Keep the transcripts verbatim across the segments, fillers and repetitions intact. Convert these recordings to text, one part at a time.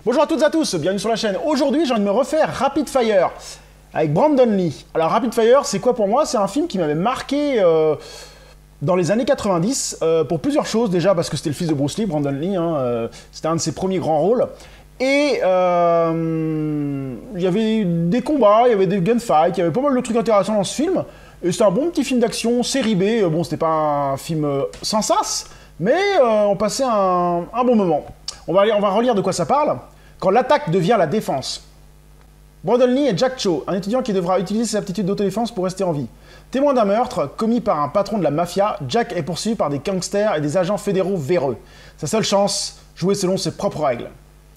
Bonjour à toutes et à tous, bienvenue sur la chaîne. Aujourd'hui, j'ai envie de me refaire Rapid Fire avec Brandon Lee. Alors Rapid Fire, c'est quoi pour moi? C'est un film qui m'avait marqué euh, dans les années quatre-vingt-dix euh, pour plusieurs choses. Déjà parce que c'était le fils de Bruce Lee, Brandon Lee, hein, euh, c'était un de ses premiers grands rôles. Et euh, il y avait des combats, il y avait des gunfights, il y avait pas mal de trucs intéressants dans ce film. Et c'était un bon petit film d'action, série B. Bon, c'était pas un film euh, sans sas, mais euh, on passait un, un bon moment. On va, aller, on va relire de quoi ça parle. Quand l'attaque devient la défense. Brandon Lee est Jack Cho, un étudiant qui devra utiliser ses aptitudes d'autodéfense pour rester en vie. Témoin d'un meurtre commis par un patron de la mafia, Jack est poursuivi par des gangsters et des agents fédéraux véreux. Sa seule chance, jouer selon ses propres règles.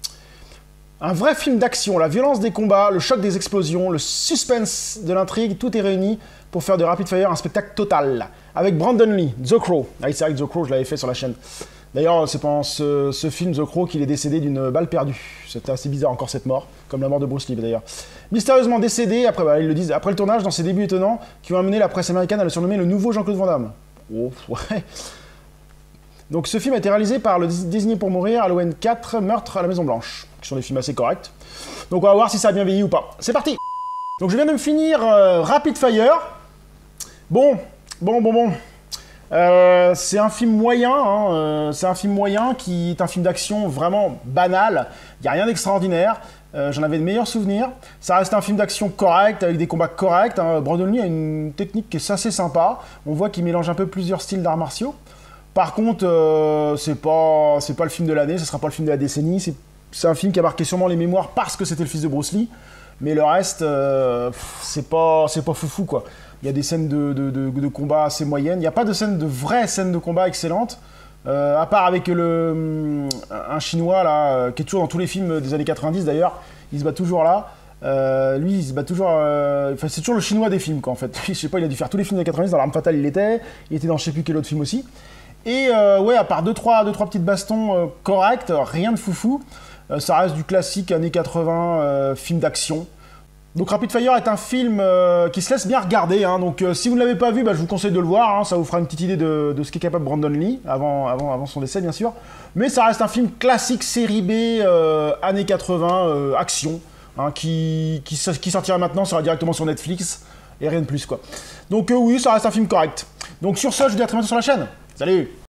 Un vrai film d'action, la violence des combats, le choc des explosions, le suspense de l'intrigue, tout est réuni pour faire de Rapid Fire un spectacle total. Avec Brandon Lee, The Crow. Ah oui, c'est vrai que The Crow, je l'avais fait sur la chaîne. D'ailleurs, c'est pendant ce, ce film, The Crow, qu'il est décédé d'une balle perdue. C'était assez bizarre encore cette mort, comme la mort de Bruce Lee d'ailleurs. Mystérieusement décédé, après, bah, ils le disent, après le tournage, dans ses débuts étonnants, qui ont amené la presse américaine à le surnommer le nouveau Jean-Claude Van Damme. Oh, ouais. Donc ce film a été réalisé par le Désigné pour mourir, Halloween quatre, Meurtre à la Maison Blanche, qui sont des films assez corrects. Donc on va voir si ça a bien vieilli ou pas. C'est parti. Donc je viens de me finir euh, Rapid Fire. Bon, bon, bon, bon. Euh, c'est un film moyen, hein, euh, c'est un film moyen qui est un film d'action vraiment banal. Il n'y a rien d'extraordinaire. Euh, J'en avais de meilleurs souvenirs. Ça reste un film d'action correct, avec des combats corrects. Hein. Brandon Lee a une technique qui est assez sympa. On voit qu'il mélange un peu plusieurs styles d'arts martiaux. Par contre, euh, c'est pas, c'est pas le film de l'année, ce sera pas le film de la décennie. C'est un film qui a marqué sûrement les mémoires parce que c'était le fils de Bruce Lee. Mais le reste, euh, c'est pas, c'est pas foufou, quoi. Il y a des scènes de, de, de, de combat assez moyennes. Il n'y a pas de scène de vraies scènes de combat excellentes. Euh, à part avec le, un Chinois, là, qui est toujours dans tous les films des années quatre-vingt-dix, d'ailleurs. Il se bat toujours là. Euh, lui, il se bat toujours... Euh, enfin, c'est toujours le Chinois des films, quoi, en fait. Je sais pas, il a dû faire tous les films des années quatre-vingt-dix. Dans L'Arme Fatale, il l'était. Il était dans je sais plus quel autre film aussi. Et euh, ouais, à part deux trois, deux, trois petites bastons euh, corrects, rien de foufou. Euh, ça reste du classique années quatre-vingts, euh, film d'action. Donc Rapid Fire est un film euh, qui se laisse bien regarder, hein. Donc euh, si vous ne l'avez pas vu, bah, je vous conseille de le voir, hein. Ça vous fera une petite idée de, de ce qu'est capable Brandon Lee, avant, avant, avant son décès bien sûr. Mais ça reste un film classique série B, euh, années quatre-vingts, euh, action, hein, qui, qui, qui sortira maintenant, sera directement sur Netflix, et rien de plus, quoi. Donc euh, oui, ça reste un film correct. Donc sur ce, je vous dis à très bientôt sur la chaîne. Salut!